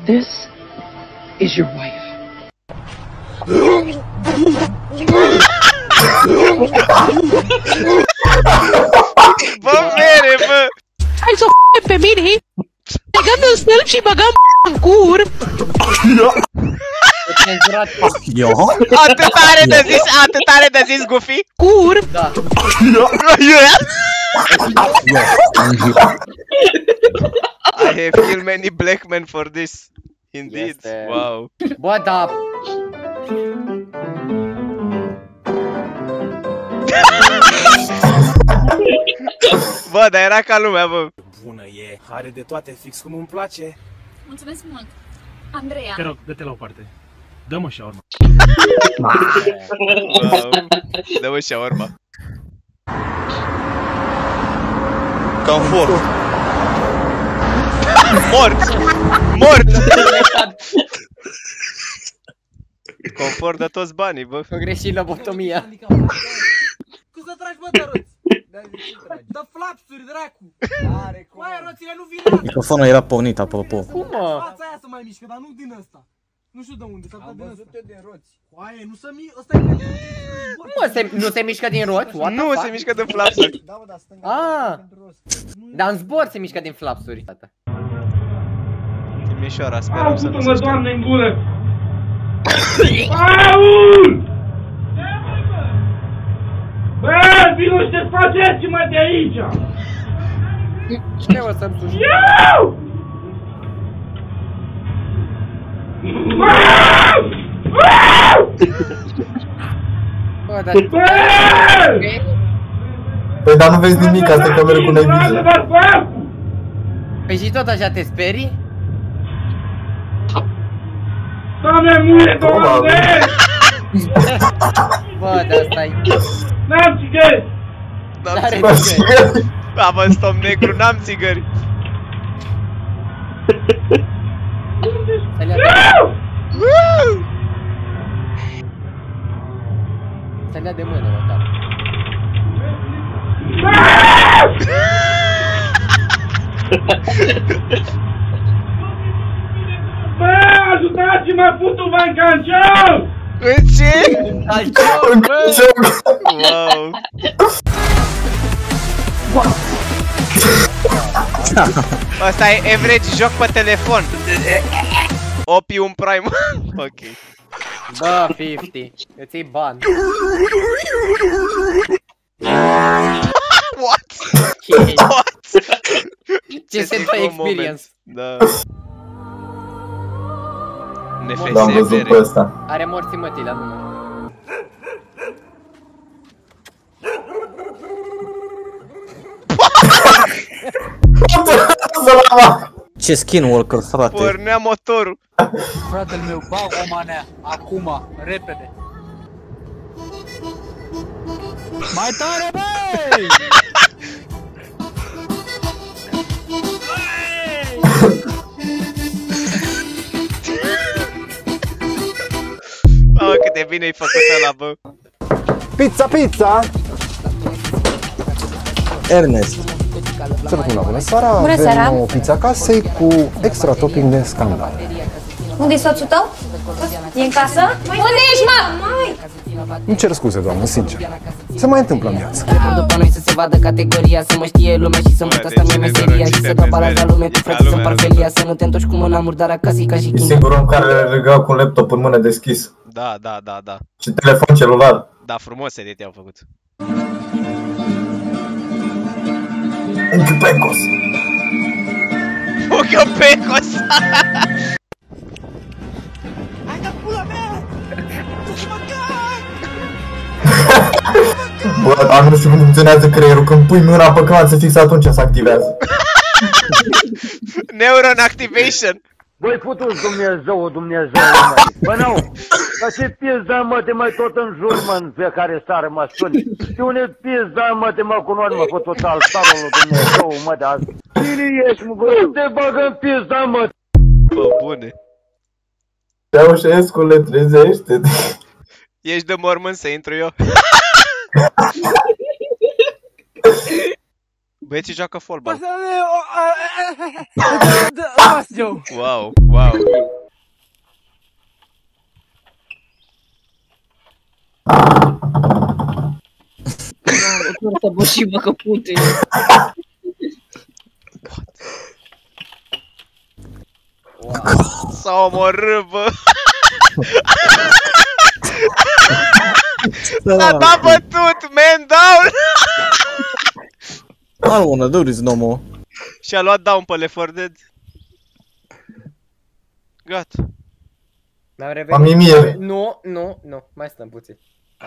This is your wife. Bă, mere, bă! Hai să o pe mine! Legăm în stâlp și băgăm în cur! Atât are de zis, Goofy? Cur! Da. I have killed many black men for this. Indeed, wow. Bă, da. Bă, dar era ca lumea, bă. Bună e, are de toate, fix cum îmi place. Mulțumesc mult. Andreea. Te rog, dă-te la o parte. Dă-mă shawarma. Wow. Dă-mă shawarma. Confort. Mort! Mort! Confort de toți banii, bă. Am greșit lobotomia. Cum să tragi, bă, de roți? Dă flapsuri, dracu! Mai roțile nu vin asta! Microfonul era pornit, apropo. Cum, mă? Fața aia să mai mișcă, dar nu din ăsta. Nu știu de unde, s-ar putea din ăsta. Din roți. Oaie, nu să mi... Ăsta e... Mă, nu se mișcă din roți? Nu, se mișcă din flapsuri. Da, bă, dar stânga. Ah! Dar în zbor se mișcă din flapsuri. Timișoara, sperăm să nu se mișcă. Doamne, în gură! Paul! Bă, vino și te scoateți-mă de aici! Cine o să-mi suși? Iau! Bă, dar... Păi, dar nu vezi nimic, asta e cameră cu neglijă. Păi și tot așa te sperii? Doamne, muie, Doamne! Bă, dar stai... N-am țigări! N-are țigări! Am în stom negru, n-am țigări! Să le ia să le ia de mână, măcar. Bă, ajutați-mă, putu-vă în canciou! În ce? Calciu, bă! Wow! Asta e average joc pe telefon. Opium Prime. Ok. Bă, 50, îți iei bani. What? What? Ce se întâmplă experience? Da. L-am văzut pe ăsta. Are morții mătii la număr. Ce skinwalker, frate. Pornea motorul. Fratele meu, bag o manea, acum, repede. Mai tare, băi! Mamă, cât de bine ai făcut ăla, bă. Pizza, pizza! Ernest. Să vă spun la bună seara, Bună seara. avem o pizza casei cu extra topping de scandal. Unde-i soțul tău? E în casă? Unde ești, mă? Îmi cer scuze, doamnă, sincer. Se mai întâmplă în viață. După noi să se vadă categoria, să mă știe lumea și să mut asta mie meseria. Și să dau balaj la lume cu frații să împar felia. Să nu te întorci cu mâna murdar acasă ca și E chin. singurul om care regă cu un laptop în mână deschis. Da, da, da, da. Și telefon celular. Da, frumos edit i-au făcut. Unchiul Pecos. Unchiul Pecos! Hai da pula mea! Tu mă Bă, dar nu știu cum funcționează creierul. Când pui mâna pe clanță, fix atunci se activează. Neuron activation! Băi, putu-ți Dumnezeu, Dumnezeu, mă! Bă, nu! Dar ce pizda, mă, te mai tot în jur, mă, în fiecare seară, mă, spune! Și unde pizda, mă, te mă cunoști, mă, cu tot altarul lui Dumnezeu, mă, de azi! Cine ești, mă, bă? Te bagă în pizda, mă! Bă, bune! Ceaușescule, trezește-te! Ești de mormânt să intru eu? Băieții joacă fotbal. Wow, wow. Să bășibă că pute. S-a omorât, bă. S-a dat bătut, man down. I don't wanna do this no more. Și-a luat down pe Left 4 Dead. Gata. Am mimie. Nu, mai stăm puțin.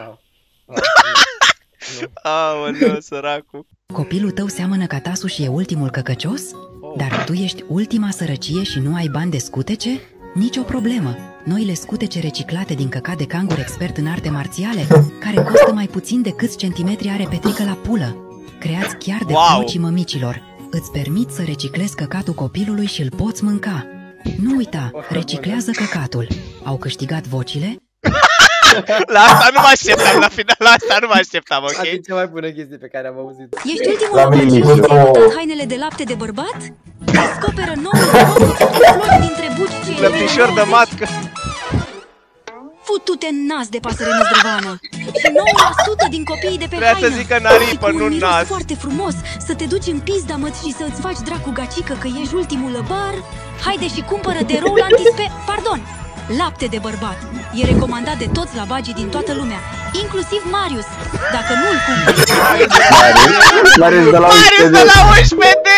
Aoleu, săracul. Copilul tău seamănă ca tasul și e ultimul căcăcios? Dar tu ești ultima sărăcie și nu ai bani de scutece? Nici o problemă. Noile scutece reciclate din căcat de cangur expert în arte marțiale, care costă mai puțin de câți centimetri are Petrică la pulă. Creați chiar de vocii mămicilor. Îți permit să reciclezi căcatul copilului și îl poți mânca. Nu uita, reciclează căcatul. Au câștigat vocile? La asta nu mă așteptam, la final la asta nu mă așteptam, ok? Asta e cea mai bună chestie pe care am auzit. Ești ultimul căcăcios care a dat hainele de lapte de bărbat? Descoperă noul flori dintre buci cei Lăptișor de matcă. Fut-te în nas de pasăre năzdrăvană. Și 9% din copiii de pe Vrea să zică naripă, nu nas. Foarte frumos să te duci în pizda, mă, și să-ți faci dracu gacică că ești ultimul lăbar. Haide și cumpără de roul Pardon, lapte de bărbat. E recomandat de toți labagii din toată lumea, inclusiv Marius. Dacă nu-l cumperi... Marius de la 11D!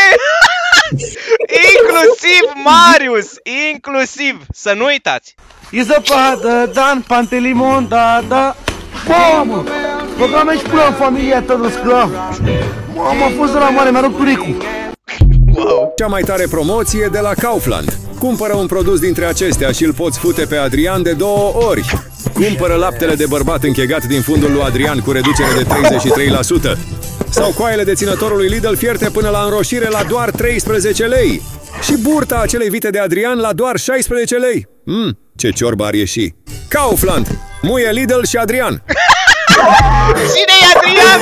Inclusiv Marius! Inclusiv! Să nu uitați! E zăpadă, Dan, Pantelimon, da. Mamă! Băga-mea și până în familia ta de sclav. Mamă, a fost de la mare, mi-a rupt curicul. Wow. Cea mai tare promoție de la Kaufland. Cumpără un produs dintre acestea și îl poți fute pe Adrian de 2 ori. Cumpără laptele de bărbat închegat din fundul lui Adrian cu reducere de 33%. Sau coaiele deținătorului Lidl fierte până la înroșire la doar 13 lei. Și burta acelei vite de Adrian la doar 16 lei. Ce ciorbă ar ieși. Kaufland! Muie Lidl și Adrian! Cine-i Adrian?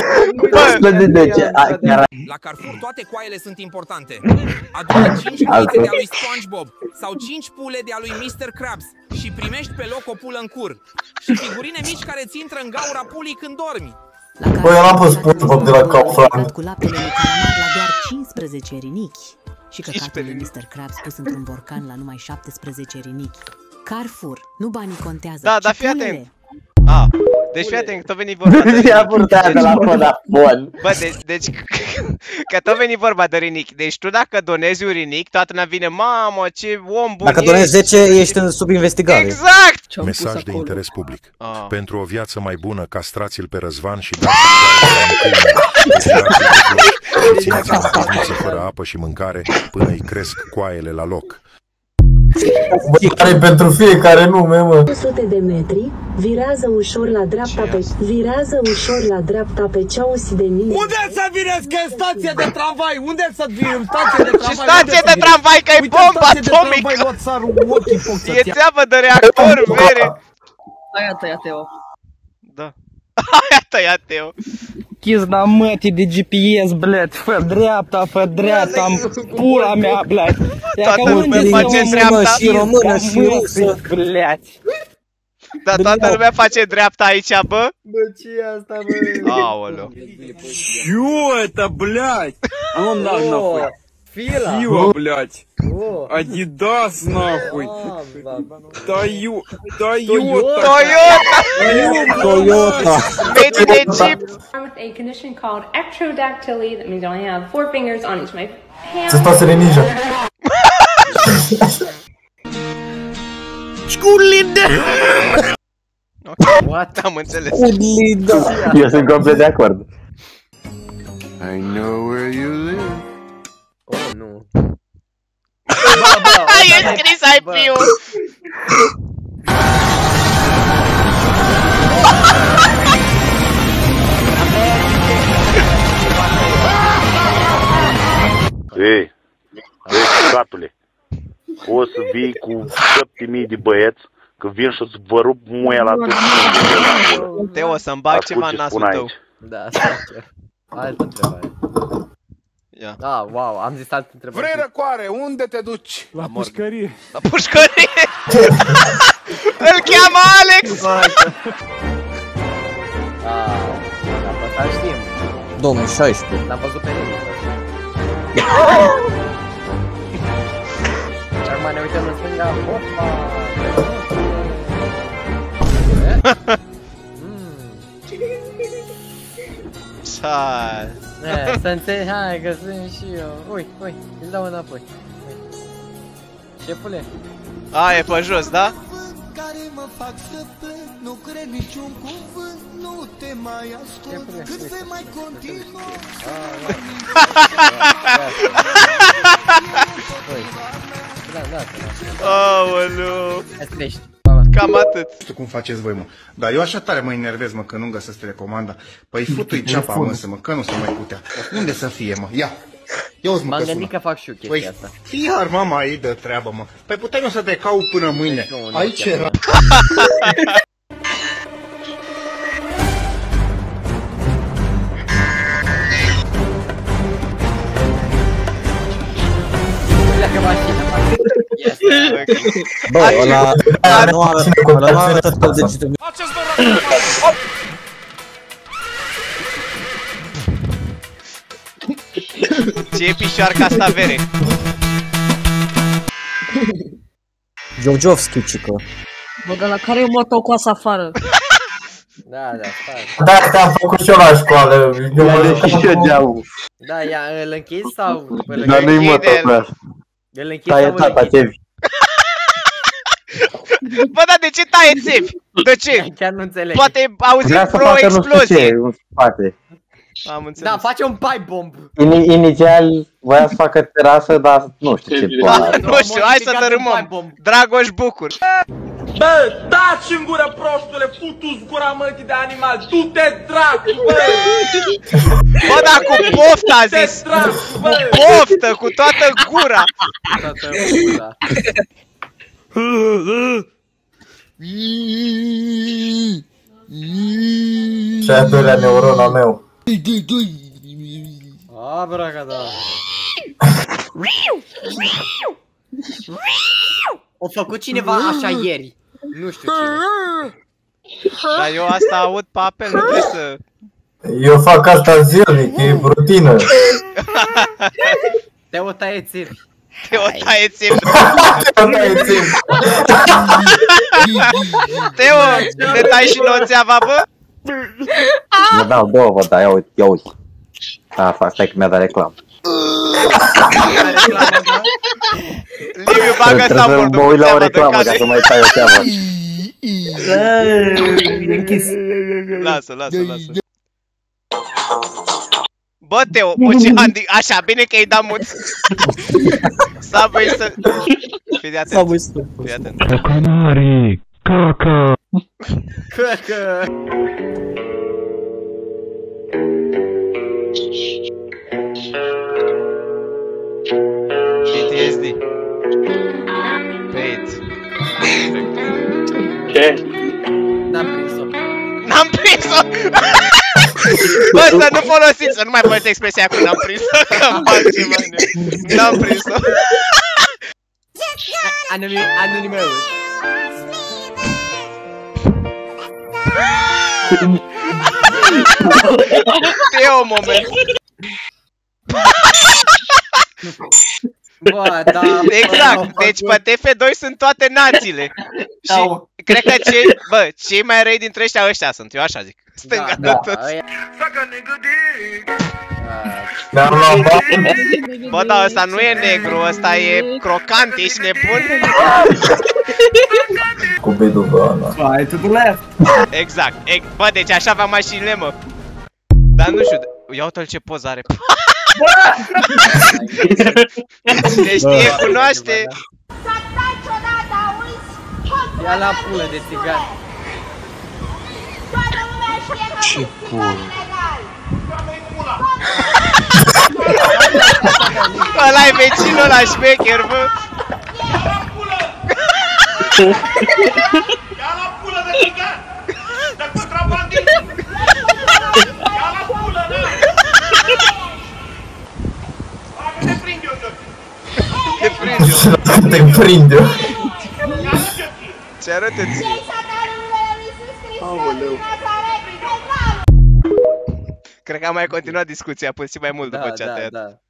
La Carrefour toate coaiele sunt importante. Adună 5 cuițe de-a lui SpongeBob sau 5 pule de-a lui Mr. Krabs și primești pe loc o pulă în cur. Și figurine mici care ți intră în gaura pulii când dormi. Băi, eu n-am pus SpongeBob de la Kaufland. Cu laptele lui calamar la doar 15 rinichi. Și căcatul lui Mr. Krabs pus într-un borcan la numai 17 rinichi. Carrefour, nu banii contează. Da, dar fii atent. Deci fii atent, că tot veni vorba de Vodafone. Bă, deci că tot veni vorba de rinichi. Deci tu dacă donezi un rinic, toată lumea vine, mamă, ce om bun. Dacă donezi 10, ești sub investigare. Exact! Mesaj de interes public. Pentru o viață mai bună, castrați-l pe Răzvan și dați-l coaiele fără apă și mâncare până îi cresc coaiele la loc. Băi, care pentru fiecare nume, mă. 100 de metri, virează ușor la dreapta pe Ceausi de Nini. Unde să vineți că e stație de tramvai? Unde să vină stație de tramvai? Și stație de tramvai, că e bombă atomică! E țeavă de reactor, vere! Aia tăia Teo. Da. Aia tăia Teo. Chizna mătii de GPS, bled, fă dreapta, pula mea, bled. Toată lumea face dreapta. Și română și rusă. Bled. Da, toată lumea face dreapta aici, bă? Bă, ce e asta, bă? Aoleu. Чё это, блядь? А ну нахуй. Фила. Фила, блядь. Адидас, нахуй. Toyota. Made in Egypt. With a condition called ectrodactyly, that means I only have 4 fingers on each of my hands. Se stase de ninja. Scullinde! What? Am înțeles. Eu sunt complet de acord. I know where you live. Oh, nu. E scris IP-ul. Ei, catule, o să vii cu 7000 de băieți, că vin și-ți vă rup muia la tot. Teo, să-mi bag ceva în nasul tău. Da, asta e altă întrebare. Ia. Ah, wow, am zis alte întrebări. Vrei răcoare, unde te duci? La pușcărie. La pușcărie! Îl cheamă Alex! Dar pe ăsta știm. 2016. L-am văzut pe el. Și acum ne uităm în stânga. Opa! Hai. Să înțelegi, hai că sunt și eu. Ui, îl dau înapoi. Șefule. A, e pe jos, da? Care mă fac să plâng, nu cred niciun cuvânt, nu te mai ascult, cât vei mai continua. Aoleu. Cam atât. Nu știu cum faceți voi, mă. Dar eu așa tare mă enervez, mă, că nu găsesc telecomanda. Păi futui ceapa, mă, mă, că nu se mai putea. Unde să fie, mă? Ia. M-am gândit că fac și eu chestia asta. Iar mama ei dă treabă, mă. Păi puteai eu să te caut până mâine. Aici era. Bă, ăla nu a arătat cu degetul meu. Ce e pișoarca asta, vere? Giorgiovski, cică. Bă, dar la care eu mă tocoasă afară? Da, stai. Da, te-am făcut și eu la școală. Da, îl închizi sau? Dar nu-i mă tocoasă. Îl închizi sau îl închizi? Bă, dar de ce taie țevi? De ce? Chiar nu înțeleg. Poate auzim pro explozie. În spate. Am înțeles. Da, face un pipe bomb. Inițial voia să facă terasă, dar nu știu ce da, nu știu, hai să dărâmăm. Dragoș Bucur. Bă, dați-mi gură, prostule, futu-ți gura mătii de animal, du-te dracu, bă! Bă, dar cu poftă a zis! Cu poftă, cu toată gura! Cu toată gura. Și-a doilea neurona meu. Abracada. O făcut cineva așa ieri. Nu știu cine. Dar eu asta aud pe apel, nu trebuie să... Eu fac asta zilnic, e rutină. Te-o taie țevi. Te-o taie țevi. Teo, ne tai și nouă țeava, bă? Vă dau două, vă dau, ia uite. Stai că mi-a dat reclamă. Liviu bagă sau mă uit la o reclamă ca să mai tai o țeavă. Lasă. Bă, Teo, așa, bine că ai dat mut. Subway să... Fii de atent. Fii atent. Căcănare, caca. Caca. PTSD. Paid. Ce? N-am prins-o! Bă, să nu folosiți, să nu mai folosiți expresia cu n-am prins-o, că-mi fac ceva. N-am prins-o. Anonimeul. Teo, moment. Bă, da. Exact, deci pe TF2 sunt toate națiile. Și cred că cei mai răi dintre ăștia sunt, eu așa zic. Stânga de tot. Bă, da, ăsta nu e negru, ăsta e crocant, ești nebun? Cu bidul pe ăla. Hai, to the left. Exact, bă, deci așa aveam mașinile, mă. Dar nu știu, ia uite-l ce poz are. Te știe, cunoaște. Ia la pulă de țigan. Ce pulă? Ăla-i vecinul la șmecher, bă. Ia la pulă de țigan! De contrabandist! Ia la pulă, da! Te prind eu. Ce arătă-ți? Cred că am mai continuat discuția puțin mai mult după ce a tăiat. Da.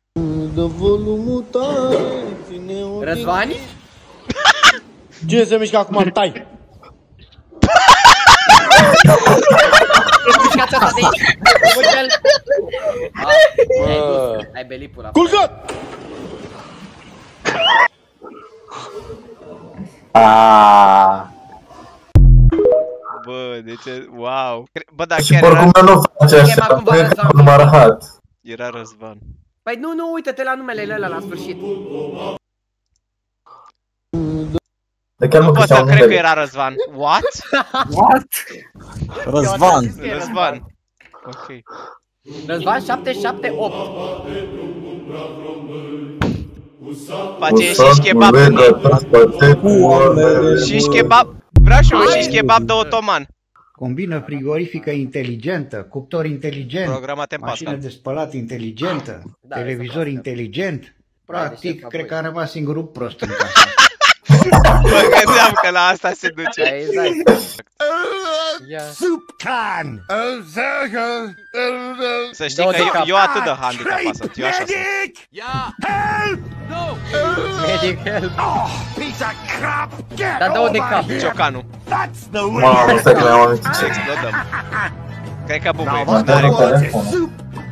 Răzvani? Cine se mișcă acum? Tai! Mișcați asta de aici! Ai belit pula. Culcă! Bă, de ce? Wow! Bă, da, și oricum nu face așa, cred că nu m-a rahat. Era Răzvan. Păi nu, uite-te la numele ăla la sfârșit. Nu pot să cred că era Răzvan. What? What? Răzvan. Răzvan. Ok. Răzvan 778. Face shish kebab. Shish kebab. Vreau și un shish kebab de otoman. Combină frigorifică inteligentă, cuptor inteligent, mașină de spălat inteligentă, televizor inteligent. Practic, cred că a rămas singurul prost în casă. Mă gândeam că la asta se duce. Subcan! Să știi că eu atât de handicap sunt, eu așa sunt. Help! No! Medic, help! Piece of crap! Dar dă-o de cap. Ciocanul. That's the way! Mamă, stai că mi-am amintit ce. Explodăm. Cred că bubuie, n-are cum.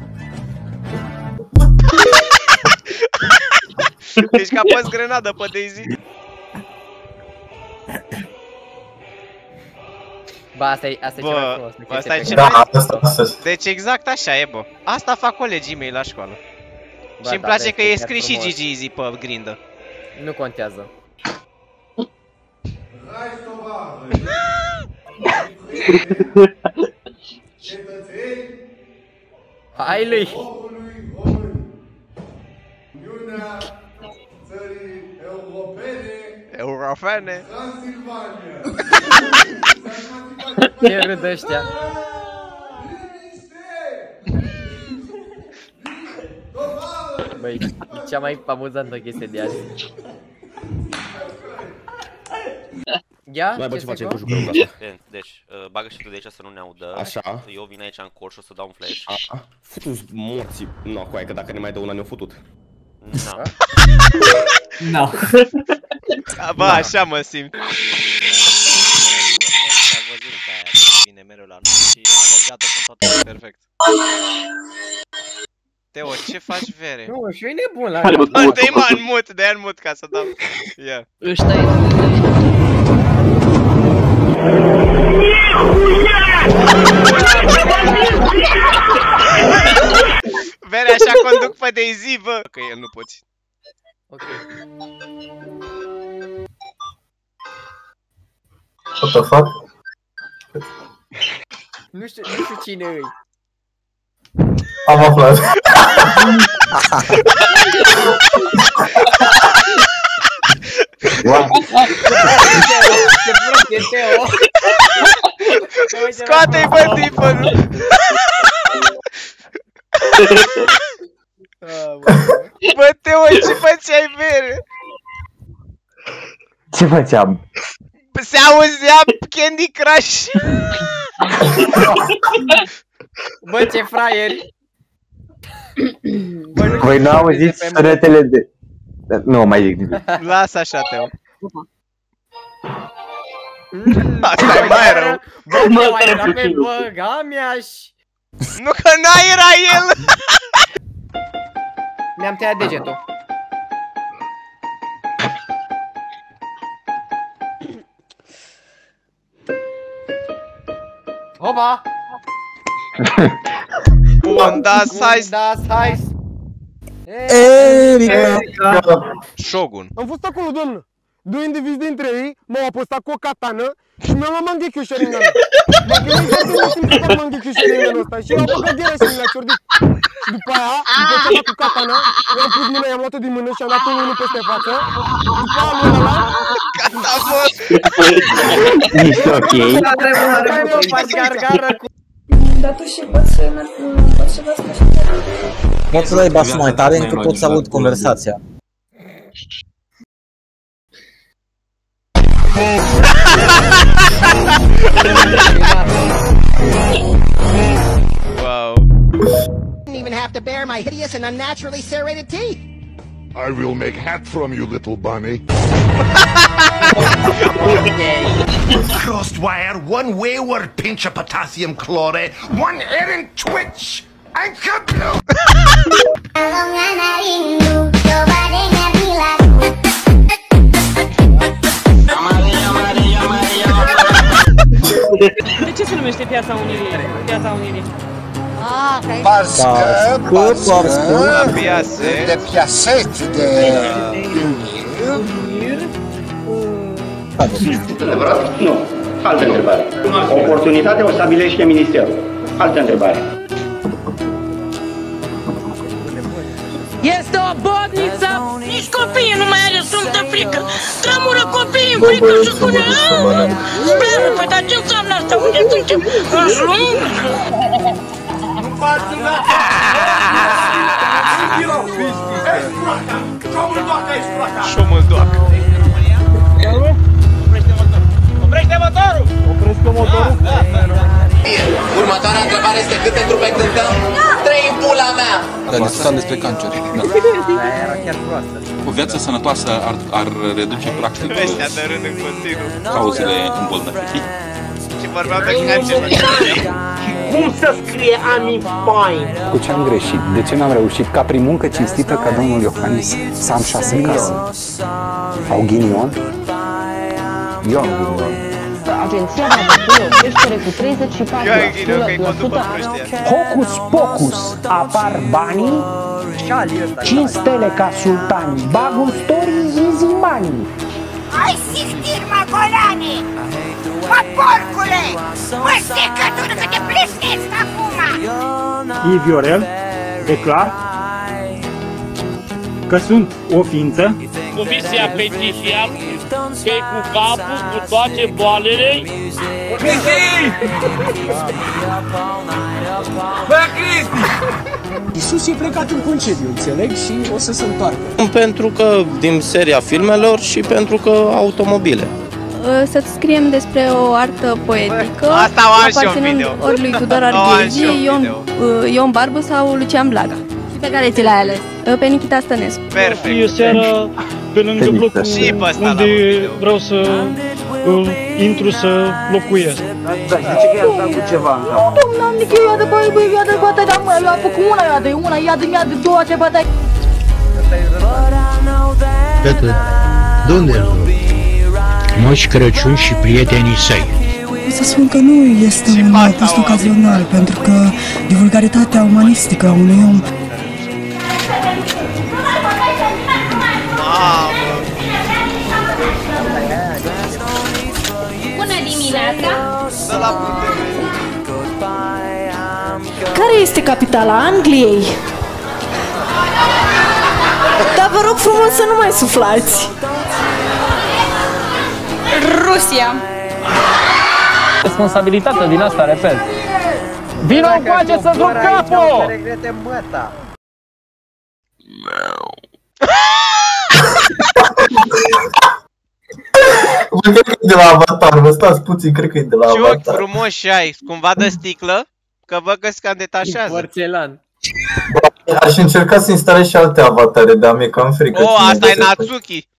Deci că a pus grenadă pe Daisy. Bă, asta e ceva frumos. Asta e ceva. Deci exact așa e, bă. Asta fac colegii mei la școală. Și îmi place că e scris și Gigi Easy pe grindă. Nu contează. Hai lui! Europene! Ce râd ăștia? Băi, e cea mai amuzantă chestie de azi. Ia, ce facem cu jucătorul ăsta? Deci, bagă și tu de aici să nu ne audă. Așa. Eu vin aici în cor și o să dau un flash. Futu-ți morții. No, coaie, că dacă ne mai dă una ne-o futut. No. No. Bă, așa mă simt. Vine mereu la noi și a alergat-o până toată. Perfect. Teo, ce faci, vere? Nu, și eu e nebun la Bă, dă-i mă în mut, dă-i în mut ca să dau. Ia. Ăștia e... Vere, așa conduc pe Daisy, bă. Că el nu poți. Ok. What the fuck? Nu știu cine îi. Am aflat. Ce prost e Teo. Scoate-i bă tipul. Bă, Teo, ce făceai, vere? Ce făceam? Se auzea Candy Crush. Bă, ce fraieri. Voi nu auziți sunetele de... Nu mai zic nimic. Lasă așa, Teo. Asta e mai rău. Bă, Teo, ai dat pe băga-mi-aș. Nu că n-ai era el. Mi-am tăiat degetul. Opa! Bun, das heißt... Das heißt... Erika! Shogun. Am fost acolo, doamnă. Doi indivizi dintre ei m-au apostat cu o katană și mi-au luat Mangekyou Sharingan. M-a gândit că nu simt că Mangekyou Sharingan ăsta și i-au băgat gheara și mi-a ciordit. După aia, după ce am luat cu katana, i-am pus mâna, i-am luat-o din mână și am dat unul peste față. După aia lui ăla... Catafos! Ești ok? Mi-au faci gargară cu... Dar tu și poți să văd că și... Poți să dai basul mai tare încât pot să aud conversația. my hideous and unnaturally serrated teeth. I will make hat from you, little bunny. Crossed wire, one wayward pinch of potassium chloride, one errant twitch, and kablooey! De ce se numește Piața Unirii? Piața Unirii. Parce de piasete de... Adevărat? Nu. Altă întrebare. Oportunitatea o stabilește Ministerul. Altă întrebare. Este o bodniță! Nici copiii nu mai are sumtă frică! Tremură copiii în frică și spune speră, păi dar ce înseamnă asta? Unde suntem? În junglă? Nu faci nada! Șomăldoacă! Oprește motorul! Oprește motorul? Următoarea întrebare este câte trupe cântăm? 3 în pula mea! Dar discutam despre cancer. Era chiar proastă. O viață sănătoasă ar reduce practic cauzele îmbolnăvirii. Și vorbeam de cancer. Cum să scrie Undefined? Cu ce am greșit? De ce n-am reușit ca prin muncă cinstită ca domnul Iohannis să am 6 case? Au ghinion? Eu am ghinion. Agenția va depune o creștere cu 34%. Hocus pocus, apar banii, 5 stele ca sultani, bagul story easy money. Ai sictir, mă, golane! Mă, porcule! Mă, secătură că te plesnesc acum! I. Viorel declar că sunt o ființă. Comisia Petiția e cu capul, cu toate boalele. Bă, Cristi! Iisus e plecat în concediu, înțeleg, și o să se întoarcă. Pentru că din seria filmelor și pentru că automobile. Să-ți scriem despre o artă poetică aparținând ori lui Tudor Arghezi, Ion Barbu sau Lucian Blaga. Și pe care ți l-ai ales? Pe Nikita Stănescu. Perfect. E seara pe lângă blocul unde vreau să intru să locuiesc. Da, zice că i-a stat cu ceva în cap. Nu, domnul, am nici eu ia de băi, ia de bătă, dar mă, l-a făcut una, ia de două, ce bătă. Tătă, de-unde ești? Moș Crăciun și prietenii săi. O să spun că nu este un test ocazional, pentru că divulgaritatea umanistică a unui om... Bună dimineața! Care este capitala Angliei? Dar vă rog frumos să nu mai suflați. Rusia! Responsabilitatea din asta, repet. Vino încoace să duc capul! Regrete măta. Bă, cred că e de la Avatar, vă stați puțin, cred că e de la Avatar. Ce ochi frumoși ai, cumva de sticlă, că văd că se cam detașează. Porțelan. Aș încerca să instalez și alte avatare, dar mi-e cam frică. Asta e Natsuki.